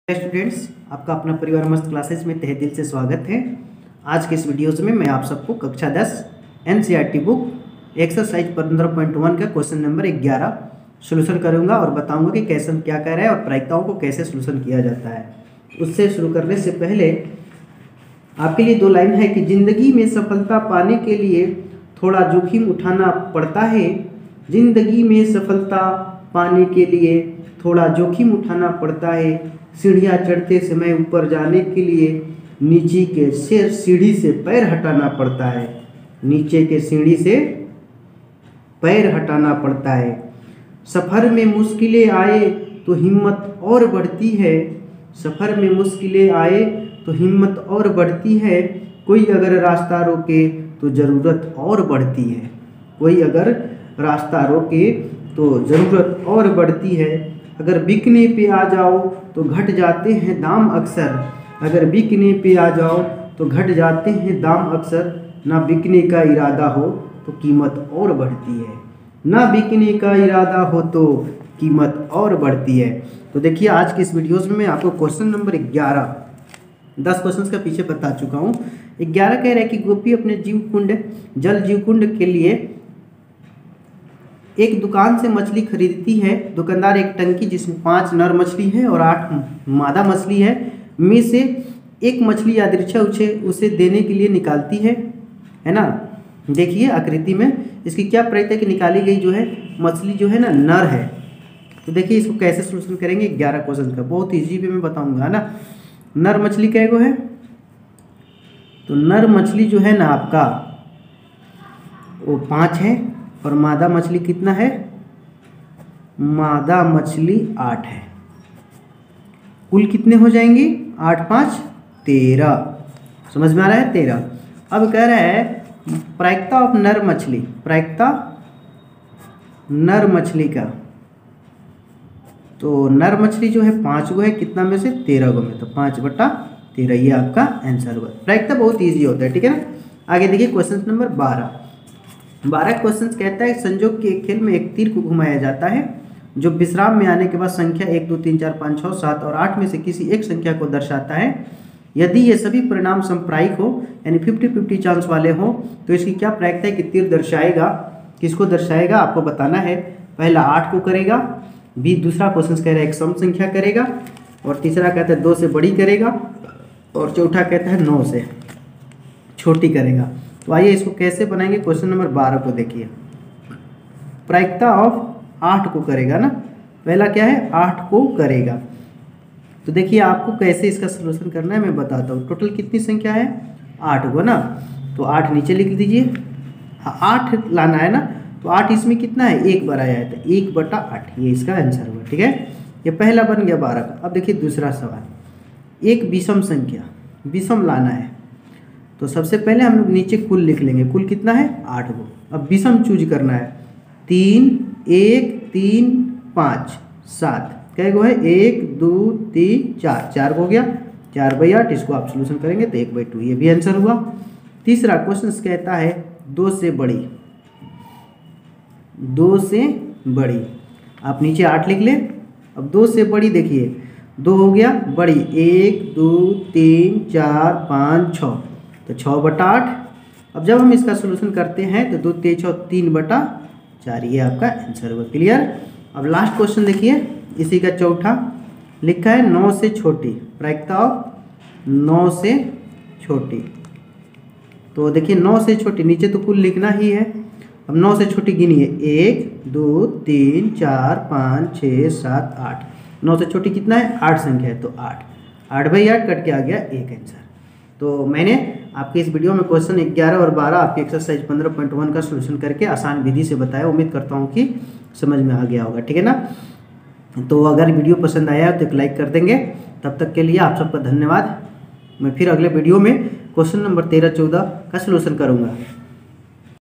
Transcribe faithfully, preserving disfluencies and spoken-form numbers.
Students, आपका अपना परिवार मस्त क्लासेस में तहे दिल से स्वागत है। आज के इस वीडियोज़ में मैं आप सबको कक्षा दस एनसीईआरटी बुक एक्सरसाइज पंद्रह पॉइंट वन का क्वेश्चन नंबर ग्यारह सोल्यूशन करूंगा और बताऊंगा कि कैसे क्या कह रहा है और प्रायिकताओं को कैसे सोल्यूशन किया जाता है। उससे शुरू करने से पहले आपके लिए दो लाइन है कि जिंदगी में सफलता पाने के लिए थोड़ा जोखिम उठाना पड़ता है। जिंदगी में सफलता पाने के लिए थोड़ा जोखिम उठाना पड़ता है। सीढ़ियाँ चढ़ते समय ऊपर जाने के लिए नीचे के से सीढ़ी से पैर हटाना पड़ता है। नीचे के सीढ़ी से पैर हटाना पड़ता है। सफ़र में मुश्किलें आए तो हिम्मत और बढ़ती है। सफ़र में मुश्किलें आए तो हिम्मत और बढ़ती है। कोई अगर रास्ता रोके तो ज़रूरत और बढ़ती है। कोई अगर रास्ता रोके तो ज़रूरत और बढ़ती है। अगर बिकने पे आ जाओ तो घट जाते हैं दाम अक्सर। अगर बिकने पे आ जाओ तो घट जाते हैं दाम अक्सर। ना बिकने का इरादा हो तो कीमत और बढ़ती है। ना बिकने का इरादा हो तो कीमत और बढ़ती है। तो देखिए, आज की इस वीडियोज़ में मैं आपको क्वेश्चन नंबर ग्यारह दस क्वेश्चंस का पीछे बता चुका हूँ। ग्यारह कह रहा है कि गोपी अपने जीव कुंड जल जीव कुंड के लिए एक दुकान से मछली खरीदती है। दुकानदार एक टंकी जिसमें पांच नर मछली है और आठ मादा मछली है में से एक मछली यादृच्छा उसे उसे देने के लिए निकालती है है ना। देखिए आकृति में इसकी क्या प्रायिकता की निकाली गई जो है मछली जो है ना नर है। तो देखिए इसको कैसे सोल्यूशन करेंगे ग्यारह क्वेश्चन का, बहुत ईजी पे मैं बताऊंगा ना। नर मछली कै गो है, तो नर मछली जो है ना आपका वो पाँच है और मादा मछली कितना है, मादा मछली आठ है। कुल कितने हो जाएंगे, आठ पाँच तेरह। समझ में आ रहा है, तेरह। अब कह रहा है प्रायिकता ऑफ नर मछली, प्रायिकता नर मछली का। तो नर मछली जो है पाँच गो है, कितना में से तेरह गो में, तो पाँच बटा तेरह ये आपका आंसर हुआ। प्रायिकता बहुत ईजी होता है, ठीक है ना। आगे देखिए क्वेश्चन नंबर बारह बारह क्वेश्चन कहता है संयोग के एक खेल में एक तीर को घुमाया जाता है जो विश्राम में आने के बाद संख्या एक दो तीन चार पाँच छः सात और आठ में से किसी एक संख्या को दर्शाता है। यदि ये सभी परिणाम समप्रायिक हो यानी फिफ्टी फिफ्टी चांस वाले हो तो इसकी क्या प्रायिकता है कि तीर दर्शाएगा, किसको दर्शाएगा आपको बताना है। पहला आठ को करेगा, बी दूसरा क्वेश्चन कह रहा है एक सम संख्या करेगा, और तीसरा कहता है दो से बड़ी करेगा, और चौथा कहता है नौ से छोटी करेगा। तो आइए इसको कैसे बनाएंगे। क्वेश्चन नंबर बारह को देखिए, प्रायिकता ऑफ आठ को करेगा ना। पहला क्या है, आठ को करेगा। तो देखिए आपको कैसे इसका सलूशन करना है मैं बताता हूँ। टोटल कितनी संख्या है, आठ को ना, तो आठ नीचे लिख दीजिए। आठ लाना है ना, तो आठ इसमें कितना है, एक बार आया है, तो एक बटा आठ ये इसका आंसर हुआ, ठीक है। ये पहला बन गया बारह का। अब देखिए दूसरा सवाल, एक विषम संख्या, विषम लाना है। तो सबसे पहले हम लोग नीचे कुल लिख लेंगे। कुल कितना है, आठ गो। अब विषम चूज करना है, तीन एक तीन पाँच सात कै गो है, एक दो तीन चार, चार हो गया, चार बाई आठ। इसको आप सोल्यूशन करेंगे तो एक बाई टू, ये भी आंसर हुआ। तीसरा क्वेश्चन कहता है दो से बड़ी, दो से बड़ी। आप नीचे आठ लिख लें। अब दो से बड़ी देखिए, दो हो गया बड़ी, एक दो तीन चार पाँच छः, तो छः बटा आठ। अब जब हम इसका सोल्यूशन करते हैं तो दो तेईस छः तीन बटा चार, ये आपका आंसर हुआ। क्लियर। अब लास्ट क्वेश्चन देखिए, इसी का चौथा लिखा है नौ से छोटी, प्रायिकता ऑफ नौ से छोटी। तो देखिए नौ से छोटी, नीचे तो कुल लिखना ही है। अब नौ से छोटी गिनिए, एक दो तीन चार पाँच छः सात आठ। नौ से छोटी कितना है, आठ संख्या है, तो आठ, आठ बाई आठ कट के आ गया एक आंसर। तो मैंने आपके इस वीडियो में क्वेश्चन ग्यारह और बारह आपकी एक्सरसाइज पंद्रह पॉइंट वन का सोल्यूशन करके आसान विधि से बताया। उम्मीद करता हूँ कि समझ में आ गया होगा, ठीक है ना। तो अगर वीडियो पसंद आया तो एक लाइक कर देंगे। तब तक के लिए आप सबका धन्यवाद। मैं फिर अगले वीडियो में क्वेश्चन नंबर तेरह चौदह का सोल्यूशन करूँगा।